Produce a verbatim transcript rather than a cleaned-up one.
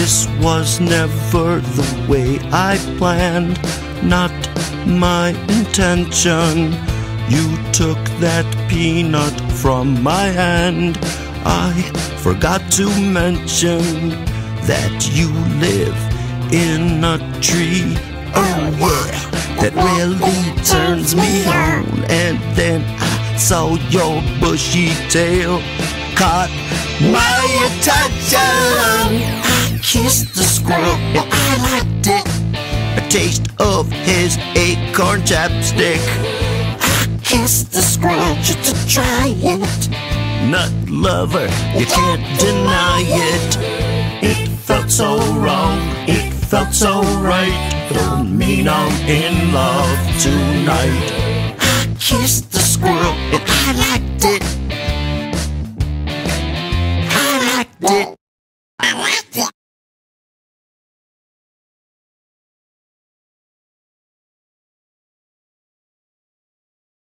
This was never the way I planned, not my intention. You took that peanut from my hand. I forgot to mention that you live in a tree. Oh yeah, that really turns me on. And then I saw your bushy tail caught my attention. I kissed the squirrel and I liked it. A taste of his acorn chapstick. I kissed the squirrel just to try it. Nut lover, you can't deny it. It felt so wrong, it felt so right. Don't mean I'm in love tonight. I kissed the squirrel and I liked it. I liked it. I liked it.